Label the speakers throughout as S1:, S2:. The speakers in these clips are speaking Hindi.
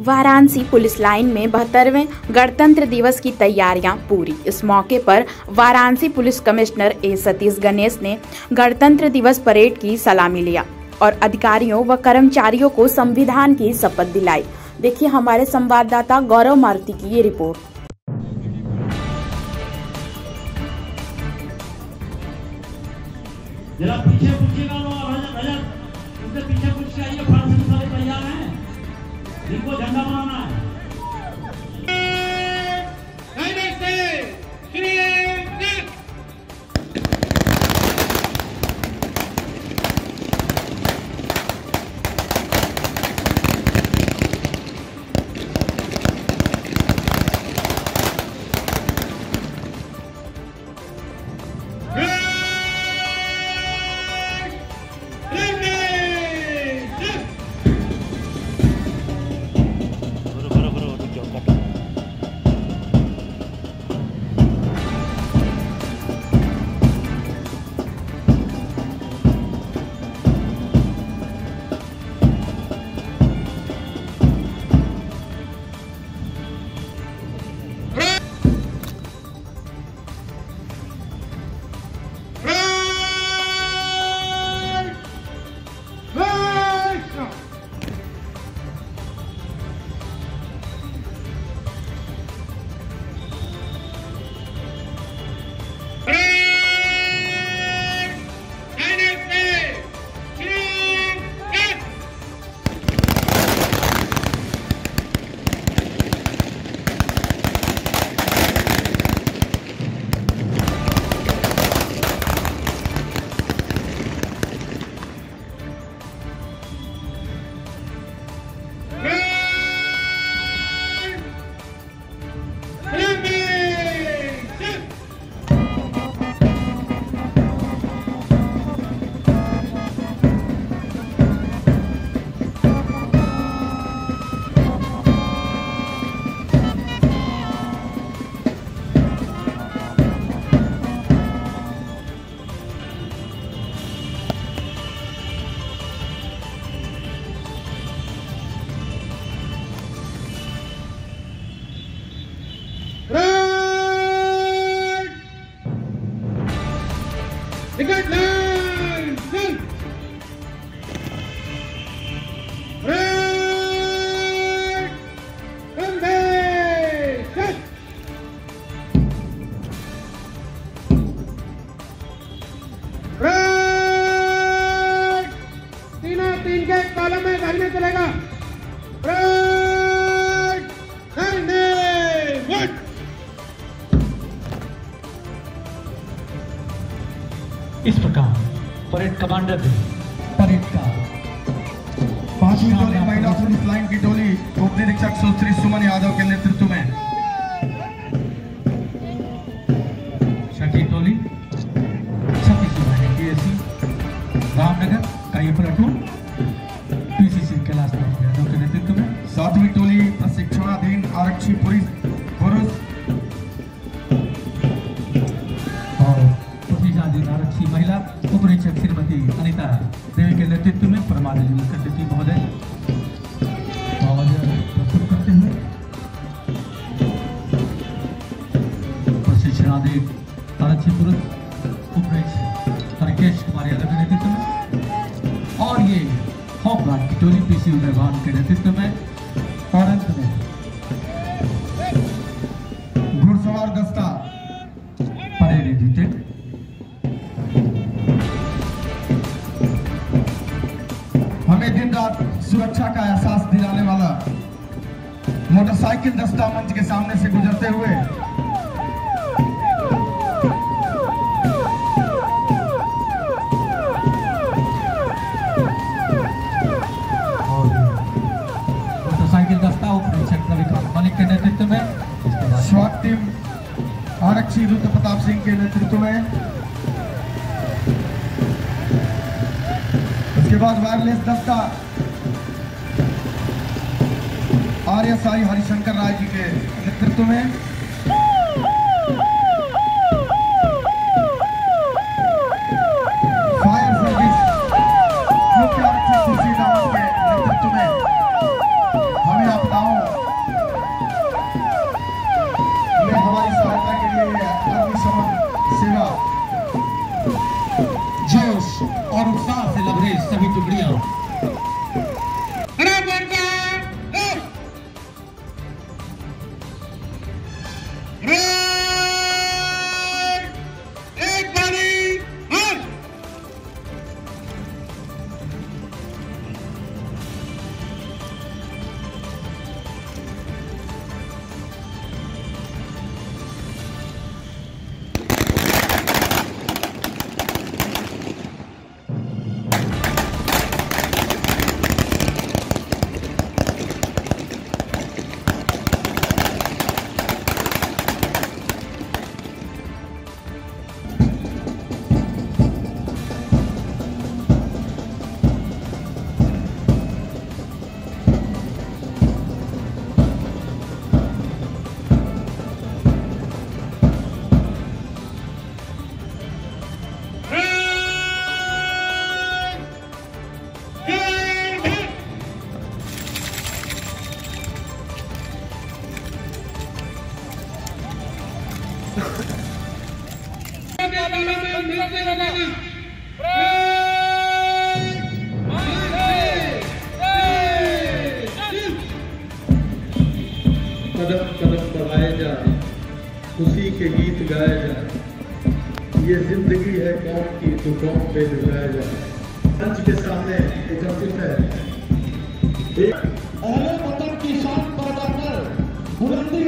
S1: वाराणसी पुलिस लाइन में 72वें गणतंत्र दिवस की तैयारियां पूरी। इस मौके पर Varanasi police commissioner A Satish Ganesh ने गणतंत्र दिवस परेड की सलामी लिया और अधिकारियों व कर्मचारियों को संविधान की शपथ दिलाई। देखिए हमारे संवाददाता गौरव मारुति की ये रिपोर्ट।
S2: जरा पीछे पूछिएगा भजन उनसे पीछे पूछ के आइए। फांसी सारे तैयार हैं, इनको झंडा बनाना है।
S3: इस प्रकार परेड कमांडर ने परेड का
S4: 5वीं टोली महिला पुलिस लाइन की टोली उप निरीक्षक सुश्री सुमन यादव के नेतृत्व में,
S3: 6ठी टोली 26 पीएससी रामनगर का ये प्लाटून पीसीसी कैलाश यादव के नेतृत्व में,
S4: 7वीं टोली प्रशिक्षणाधीन आरक्षी पुरुष
S3: आरक्षी महिला उपरीक्षक श्रीमती अनिता देवी के नेतृत्व में परमादेवी कट्टी महोदय प्रस्तुत करते हुए प्रशिक्षणाधीन आरक्षी पुरुष उपरीक्षक राकेश कुमार यादव के नेतृत्व में, और ये होमगार्ड की टोली पीसी उदयभान के नेतृत्व में, और अंत में
S4: घुड़सवार दस्ता
S3: परेड एडिटेड।
S4: हमें दिन रात सुरक्षा का एहसास दिलाने वाला मोटरसाइकिल दस्ता मंच के सामने से गुजरते हुए
S3: मोटरसाइकिल दस्ता उपरीक्षक रविकांत मलिक के नेतृत्व में,
S4: स्वागत टीम आरक्षी रुद्र प्रताप सिंह के नेतृत्व में, उसके बाद वायरलेस दस्ता आरएसआई हरिशंकर राय जी के नेतृत्व में, फायर सर्विस मुख्य आरक्षक सुश्री रावत के नेतृत्व में हमें आपदाओं सेवा, जोश और उत्साह से लबरेज सभी टुकड़ियां।
S3: कदम कदम बढ़ाए जाए, खुशी के गीत गाए जाए, ये जिंदगी है कौन की तो कौन पे डुबाया जाए। मंच के सामने उपस्थित है एक
S4: अहले वतन की शान बढ़ाकर बुलंदी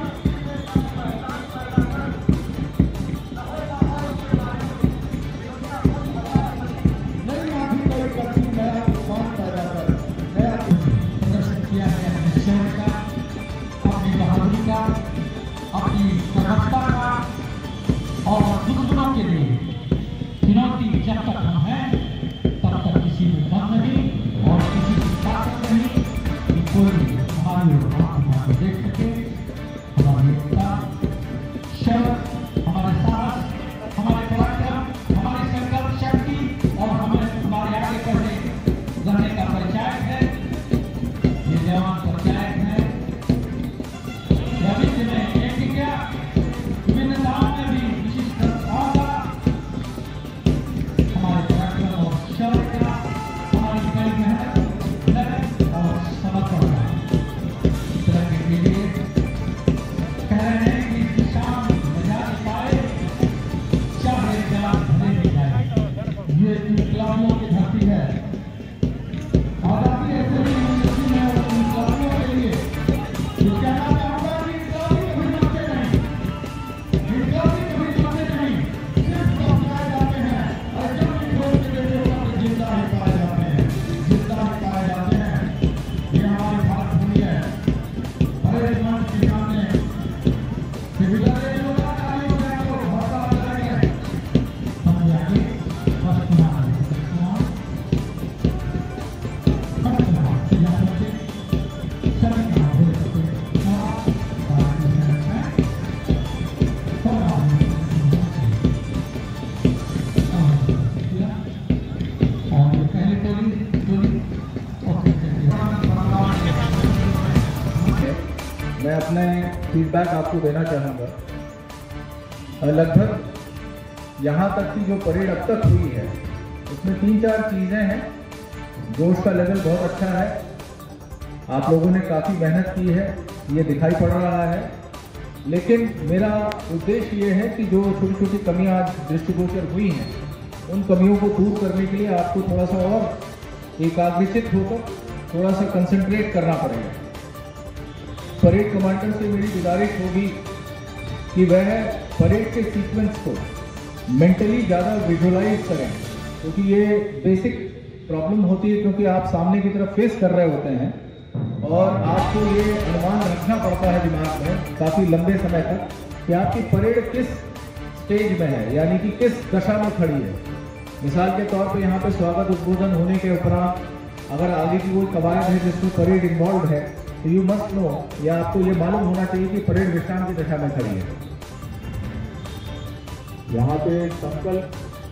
S3: अपनी सफलता का और दुश्मनों के लिए चुनौती जब तक हम हैं तब तक किसी में दम नहीं और किसी की ताकत नहीं कि कोई हमारी आंख देख सके। हमारी एकता, शौक, हमारे साहस, हमारे पराक्रम, हमारी संकल्प शक्ति और हमारे आगे बढ़ने का परिचायक है। ये जवान परिचायक है। भविष्य में विभिन्नताओं में भी विशिष्ट होगा। हमारे पराक्रम और शौर्य का, हमारी कड़ी मेहनत, लगन और समर्पण का तरक्की के लिए कह रहे हैं कि इसकी शान बजा नहीं पाए, चाहे जवान भले नहीं जाए। ये इनकलाबियों की धरती है। आजादी ऐसे ही मुमकिन है इनकलाबियों के लिए। इसका नाम है
S5: मैं अपने फीडबैक आपको देना चाहूँगा। लगभग यहाँ तक की जो परेड अब तक हुई है उसमें 3-4 चीज़ें हैं। जोश का लेवल बहुत अच्छा है, आप लोगों ने काफ़ी मेहनत की है, ये दिखाई पड़ रहा है। लेकिन मेरा उद्देश्य ये है कि जो छोटी छोटी कमियाँ आज दृष्टिगोचर हुई हैं उन कमियों को दूर करने के लिए आपको थोड़ा सा और एकाग्रचित होकर थोड़ा सा कंसंट्रेट करना पड़ेगा। परेड कमांडर से मेरी गुजारिश होगी कि वह परेड के सीक्वेंस को मेंटली ज़्यादा विजुअलाइज करें, क्योंकि ये बेसिक प्रॉब्लम होती है क्योंकि आप सामने की तरफ फेस कर रहे होते हैं और आपको ये अनुमान रखना पड़ता है दिमाग में काफ़ी लंबे समय तक कि आपकी परेड किस स्टेज में है, यानी कि किस दशा में खड़ी है। मिसाल के तौर पे यहाँ पे स्वागत उद्बोधन होने के उपरांत अगर आगे की कोई कवायद है जिसमें परेड इन्वॉल्व है तो यू मस्ट नो, या आपको ये मालूम होना चाहिए कि परेड विश्राम की दशा में खड़ी है। यहाँ पे संकल्प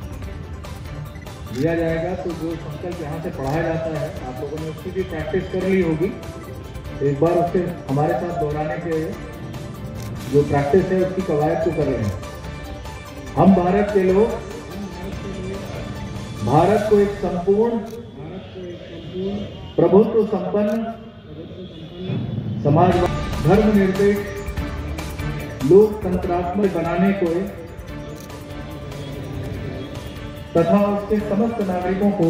S5: लिया जाएगा तो जो संकल्प यहाँ से पढ़ाया जाता है आप लोगों ने उसकी भी प्रैक्टिस कर ली होगी। एक बार उसके हमारे साथ दोहराने के जो प्रैक्टिस है उसकी कवायद को कर रहे हैं। हम भारत के लोग भारत को एक संपूर्ण प्रभुत्व संपन्न समाज धर्मनिरपेक्ष लोकतंत्रात्मक बनाने को तथा उसके समस्त नागरिकों को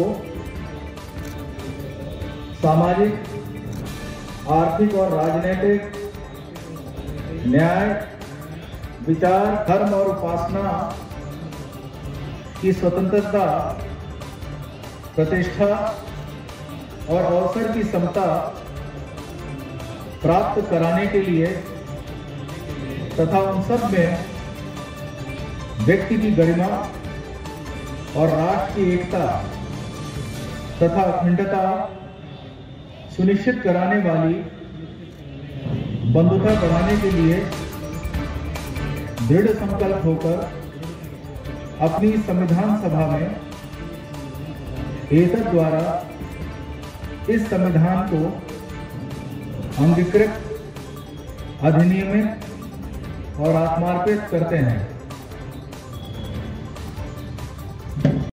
S5: सामाजिक, आर्थिक और राजनीतिक न्याय, विचार, धर्म और उपासना की स्वतंत्रता, प्रतिष्ठा और अवसर की समता प्राप्त कराने के लिए तथा उन सब में व्यक्ति की गरिमा और राष्ट्र की एकता तथा अखंडता सुनिश्चित कराने वाली बंधुता बढ़ाने के लिए दृढ़ संकल्प होकर अपनी संविधान सभा में एतद द्वारा इस संविधान को अंगीकृत, अधिनियमित और आत्मार्पित करते हैं।